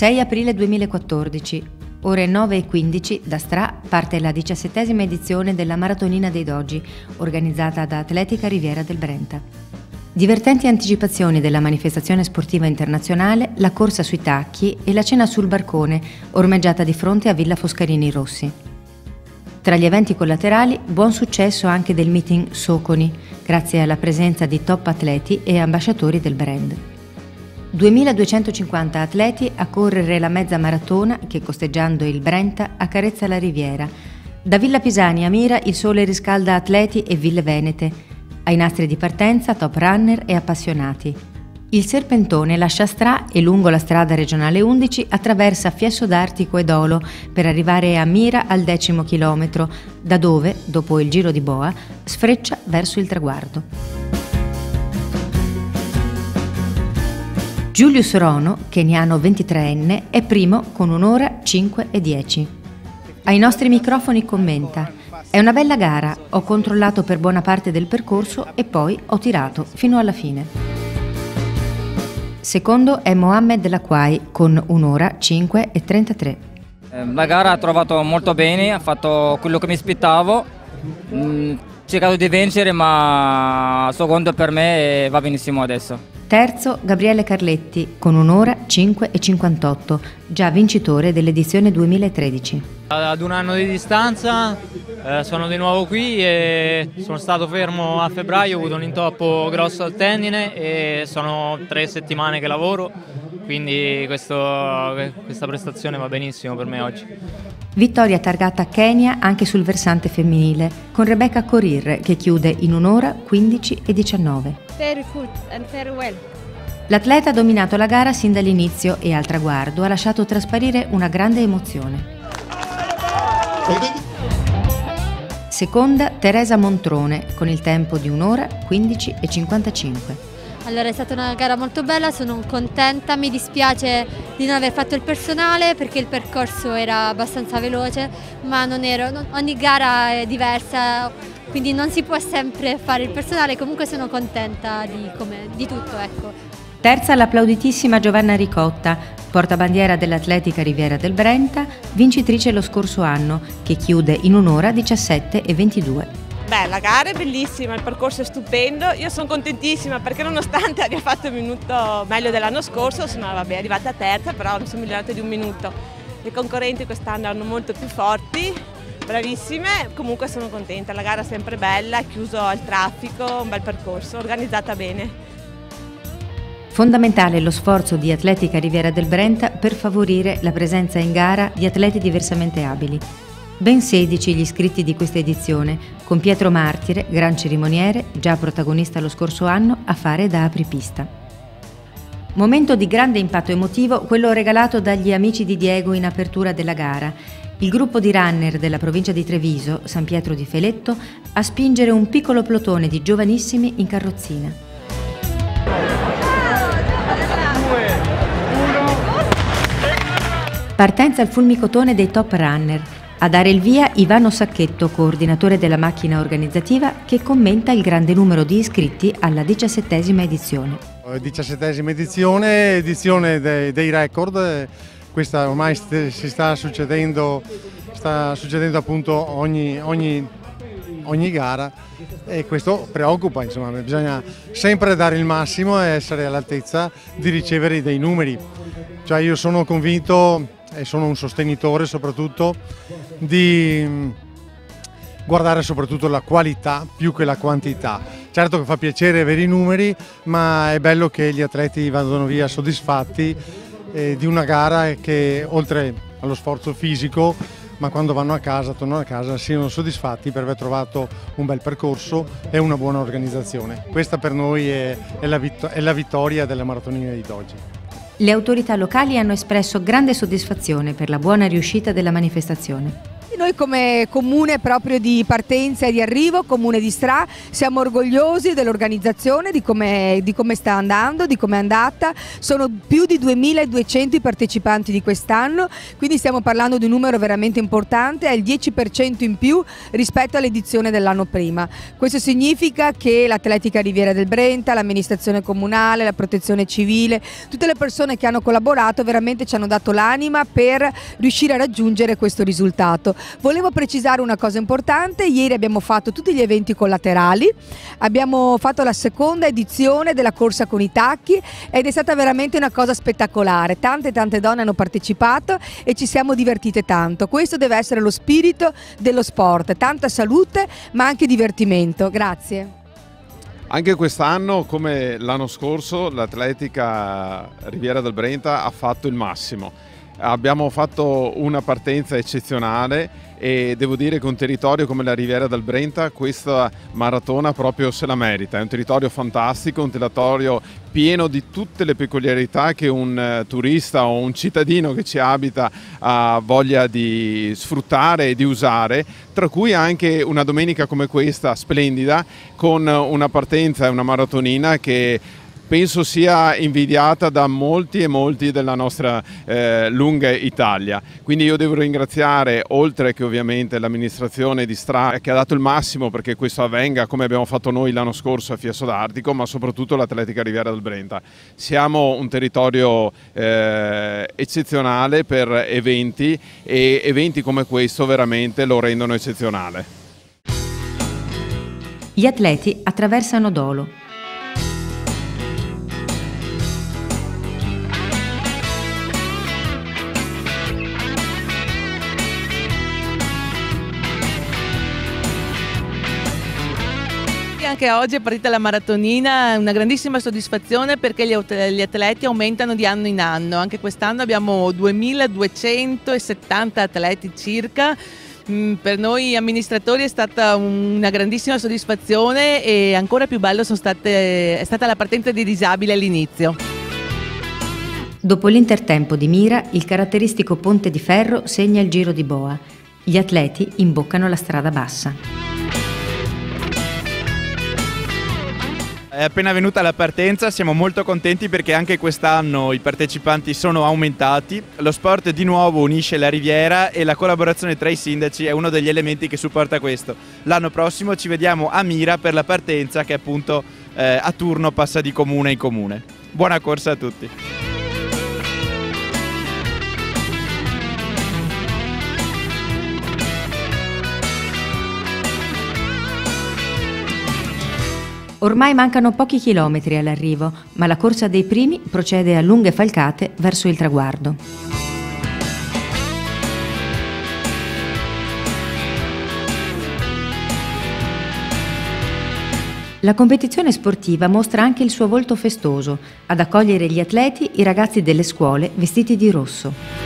6 aprile 2014, ore 9:15 da Stra parte la 17ª edizione della Maratonina dei Dogi, organizzata da Atletica Riviera del Brenta. Divertenti anticipazioni della manifestazione sportiva internazionale, la corsa sui tacchi e la cena sul barcone, ormeggiata di fronte a Villa Foscarini Rossi. Tra gli eventi collaterali, buon successo anche del meeting Soconi, grazie alla presenza di top atleti e ambasciatori del brand. 2250 atleti a correre la mezza maratona che, costeggiando il Brenta, accarezza la riviera. Da Villa Pisani a Mira il sole riscalda atleti e ville venete. Ai nastri di partenza top runner e appassionati. Il serpentone lascia Stra e lungo la strada regionale 11 attraversa Fiesso d'Artico e Dolo per arrivare a Mira al 10° chilometro, da dove, dopo il giro di boa, sfreccia verso il traguardo. Julius Rono, keniano 23enne, è primo con 1 ora 5:10. Ai nostri microfoni commenta: "È una bella gara, ho controllato per buona parte del percorso e poi ho tirato fino alla fine." Secondo è Mohamed Laquai con 1 ora 5:33. La gara ha trovato molto bene, ha fatto quello che mi aspettavo, ho cercato di vincere, ma secondo per me va benissimo adesso. Terzo Gabriele Carletti con 1 ora 5:58, già vincitore dell'edizione 2013. Ad un anno di distanza sono di nuovo qui e sono stato fermo a febbraio, ho avuto un intoppo grosso al tendine e sono 3 settimane che lavoro, quindi questa prestazione va benissimo per me oggi. Vittoria targata Kenya anche sul versante femminile, con Rebecca Korir che chiude in 1 ora 15:19. Very good and very well. L'atleta ha dominato la gara sin dall'inizio e al traguardo ha lasciato trasparire una grande emozione. Seconda Teresa Montrone con il tempo di 1 ora 15:55. Allora, è stata una gara molto bella, sono contenta, mi dispiace di non aver fatto il personale perché il percorso era abbastanza veloce, ma ogni gara è diversa, quindi non si può sempre fare il personale, comunque sono contenta di tutto, ecco. Terza l'applauditissima Giovanna Ricotta, portabandiera dell'Atletica Riviera del Brenta, vincitrice lo scorso anno, che chiude in 1 ora 17:22. Beh, la gara è bellissima, il percorso è stupendo, io sono contentissima perché nonostante abbia fatto un minuto meglio dell'anno scorso, sono arrivata terza, però mi sono migliorata di 1 minuto. Le concorrenti quest'anno erano molto più forti, bravissime, comunque sono contenta, la gara è sempre bella, è chiuso al traffico, un bel percorso, organizzata bene. Fondamentale lo sforzo di Atletica Riviera del Brenta per favorire la presenza in gara di atleti diversamente abili. Ben 16 gli iscritti di questa edizione, con Pietro Martire, gran cerimoniere, già protagonista lo scorso anno, a fare da apripista. Momento di grande impatto emotivo quello regalato dagli amici di Diego in apertura della gara. Il gruppo di runner della provincia di Treviso, San Pietro di Feletto, a spingere un piccolo plotone di giovanissimi in carrozzina. Partenza al fulmicotone dei top runner. A dare il via Ivano Sacchetto, coordinatore della macchina organizzativa, che commenta il grande numero di iscritti alla 17ª edizione. 17ª edizione dei record, questa ormai sta succedendo appunto ogni gara e questo preoccupa, insomma, bisogna sempre dare il massimo e essere all'altezza di ricevere dei numeri. Cioè io sono convinto e sono un sostenitore soprattutto di guardare soprattutto la qualità più che la quantità. Certo che fa piacere avere i numeri, ma è bello che gli atleti vadano via soddisfatti di una gara che oltre allo sforzo fisico, ma quando tornano a casa siano soddisfatti per aver trovato un bel percorso e una buona organizzazione. Questa per noi è la vittoria della Maratonina di Dogi. Le autorità locali hanno espresso grande soddisfazione per la buona riuscita della manifestazione. noi come comune proprio di partenza e di arrivo, comune di Stra, siamo orgogliosi dell'organizzazione, di come sta andando, di come è andata. Sono più di 2200 i partecipanti di quest'anno, quindi stiamo parlando di un numero veramente importante, è il 10% in più rispetto all'edizione dell'anno prima. Questo significa che l'Atletica Riviera del Brenta, l'amministrazione comunale, la protezione civile, tutte le persone che hanno collaborato veramente ci hanno dato l'anima per riuscire a raggiungere questo risultato. Volevo precisare una cosa importante: ieri abbiamo fatto tutti gli eventi collaterali, abbiamo fatto la seconda edizione della corsa con i tacchi ed è stata veramente una cosa spettacolare, tante donne hanno partecipato e ci siamo divertite tanto. Questo deve essere lo spirito dello sport, tanta salute ma anche divertimento. Grazie. Anche quest'anno, come l'anno scorso, l'Atletica Riviera del Brenta ha fatto il massimo. Abbiamo fatto una partenza eccezionale e devo dire che un territorio come la Riviera del Brenta questa maratona proprio se la merita. È un territorio fantastico, un territorio pieno di tutte le peculiarità che un turista o un cittadino che ci abita ha voglia di sfruttare e di usare, tra cui anche una domenica come questa splendida con una partenza e una maratonina che penso sia invidiata da molti e molti della nostra lunga Italia. Quindi io devo ringraziare, oltre che ovviamente l'amministrazione di Stra che ha dato il massimo perché questo avvenga come abbiamo fatto noi l'anno scorso a Fiesole d'Artico, ma soprattutto l'Atletica Riviera del Brenta. Siamo un territorio eccezionale per eventi e eventi come questo veramente lo rendono eccezionale. Gli atleti attraversano Dolo. Anche oggi è partita la maratonina, una grandissima soddisfazione perché gli atleti aumentano di anno in anno. Anche quest'anno abbiamo 2270 atleti circa. Per noi amministratori è stata una grandissima soddisfazione e ancora più bello è stata la partenza dei disabili all'inizio. Dopo l'intertempo di Mira, il caratteristico ponte di ferro segna il giro di boa. Gli atleti imboccano la strada bassa. È appena venuta la partenza, siamo molto contenti perché anche quest'anno i partecipanti sono aumentati. Lo sport di nuovo unisce la Riviera e la collaborazione tra i sindaci è uno degli elementi che supporta questo. L'anno prossimo ci vediamo a Mira per la partenza che appunto a turno passa di comune in comune. Buona corsa a tutti! Ormai mancano pochi chilometri all'arrivo, ma la corsa dei primi procede a lunghe falcate verso il traguardo. La competizione sportiva mostra anche il suo volto festoso. Ad accogliere gli atleti i ragazzi delle scuole vestiti di rosso.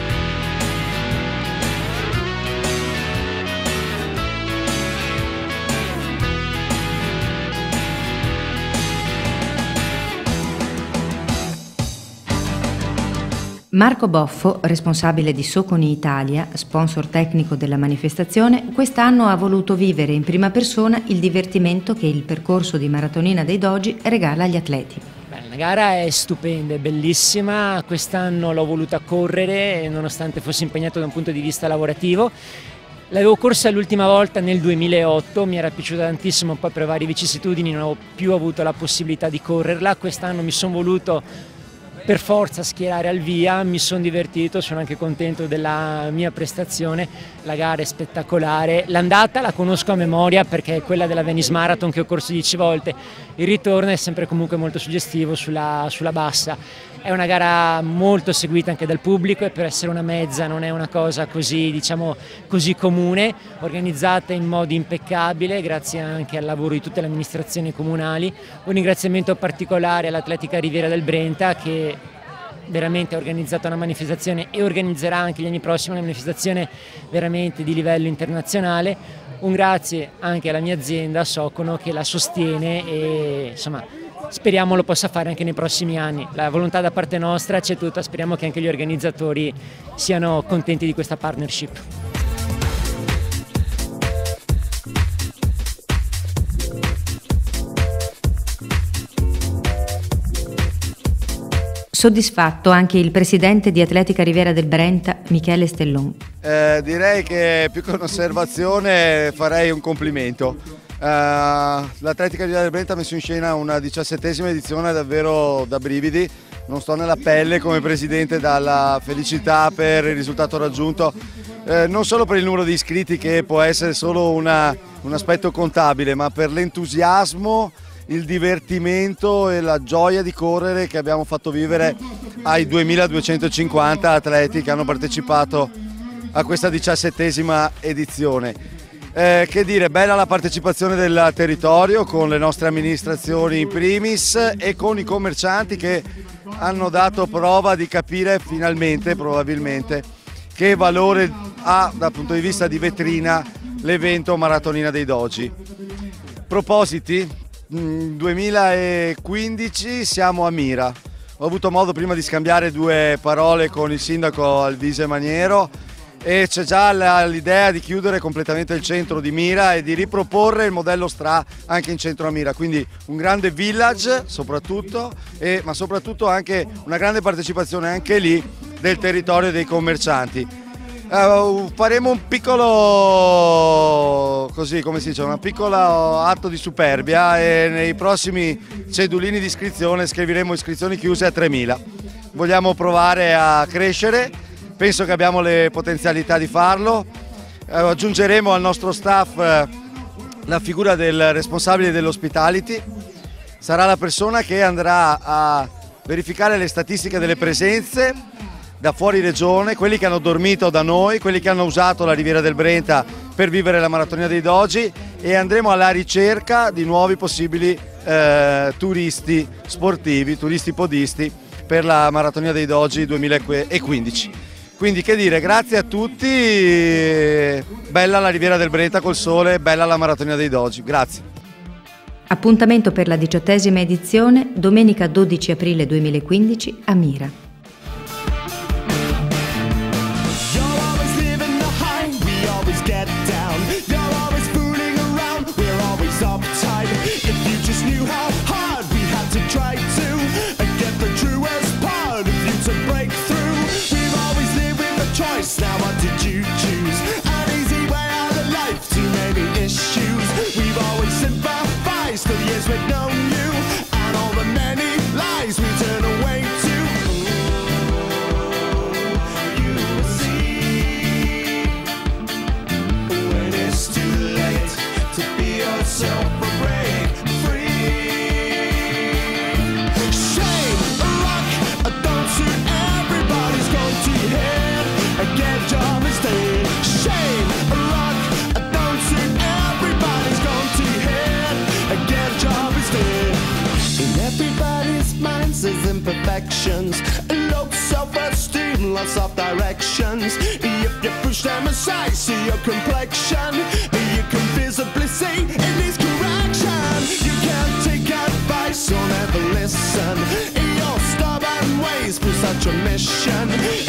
Marco Boffo, responsabile di Soconi Italia, sponsor tecnico della manifestazione, quest'anno ha voluto vivere in prima persona il divertimento che il percorso di Maratonina dei Dogi regala agli atleti. La gara è stupenda, è bellissima, quest'anno l'ho voluta correre nonostante fossi impegnato da un punto di vista lavorativo. L'avevo corsa l'ultima volta nel 2008, mi era piaciuta tantissimo, poi per varie vicissitudini non ho più avuto la possibilità di correrla. Quest'anno mi sono voluto per forza schierare al via, mi sono divertito, sono anche contento della mia prestazione, la gara è spettacolare, l'andata la conosco a memoria perché è quella della Venice Marathon che ho corso 10 volte, il ritorno è sempre comunque molto suggestivo sulla bassa. È una gara molto seguita anche dal pubblico e per essere una mezza non è una cosa così, diciamo, così comune, organizzata in modo impeccabile grazie anche al lavoro di tutte le amministrazioni comunali. Un ringraziamento particolare all'Atletica Riviera del Brenta che veramente ha organizzato una manifestazione e organizzerà anche gli anni prossimi una manifestazione veramente di livello internazionale. Un grazie anche alla mia azienda Socono che la sostiene e insomma speriamo lo possa fare anche nei prossimi anni. La volontà da parte nostra c'è tutta, speriamo che anche gli organizzatori siano contenti di questa partnership. Soddisfatto anche il presidente di Atletica Riviera del Brenta, Michele Stellon. Direi che più che un'osservazione farei un complimento. L'Atletica Riviera del Brenta ha messo in scena una 17ª edizione davvero da brividi. Non sto nella pelle come presidente dalla felicità per il risultato raggiunto, non solo per il numero di iscritti che può essere solo un aspetto contabile, ma per l'entusiasmo, il divertimento e la gioia di correre che abbiamo fatto vivere ai 2250 atleti che hanno partecipato a questa 17ª edizione. Che dire, bella la partecipazione del territorio con le nostre amministrazioni in primis e con i commercianti che hanno dato prova di capire finalmente, probabilmente, che valore ha dal punto di vista di vetrina l'evento Maratonina dei Dogi. Propositi? 2015 siamo a Mira. Ho avuto modo prima di scambiare 2 parole con il sindaco Alvise Maniero e c'è già l'idea di chiudere completamente il centro di Mira e di riproporre il modello Stra anche in centro a Mira, quindi un grande village soprattutto, ma soprattutto anche una grande partecipazione anche lì del territorio dei commercianti. Faremo un piccolo, così come si dice, un piccolo atto di superbia e nei prossimi cedulini di iscrizione scriveremo iscrizioni chiuse a 3.000. Vogliamo provare a crescere, penso che abbiamo le potenzialità di farlo. Aggiungeremo al nostro staff la figura del responsabile dell'hospitality. Sarà la persona che andrà a verificare le statistiche delle presenze da fuori regione, quelli che hanno dormito da noi, quelli che hanno usato la Riviera del Brenta per vivere la Maratonina dei Dogi, e andremo alla ricerca di nuovi possibili turisti sportivi, turisti podisti per la Maratonina dei Dogi 2015. Quindi che dire, grazie a tutti, bella la Riviera del Brenta col sole, bella la Maratonina dei Dogi, grazie. Appuntamento per la 18ª edizione, domenica 12 aprile 2015 a Mira. Now what did you choose? An easy way out of life, too many issues. We've always sympathized for the years we've known you, and all the many lies we turn away to. You will see when it's too late to be yourself or break free. Shame, luck, don't suit everybody's going to your head. Get a job instead. Shame, luck, don't suit everybody's gone to your head. Get a job instead. In everybody's minds there's imperfections, low self-esteem, lots of directions. If you push them aside, see your complexion, you can visibly see it needs correction. You can't take advice or never listen. Your stubborn ways push such a mission.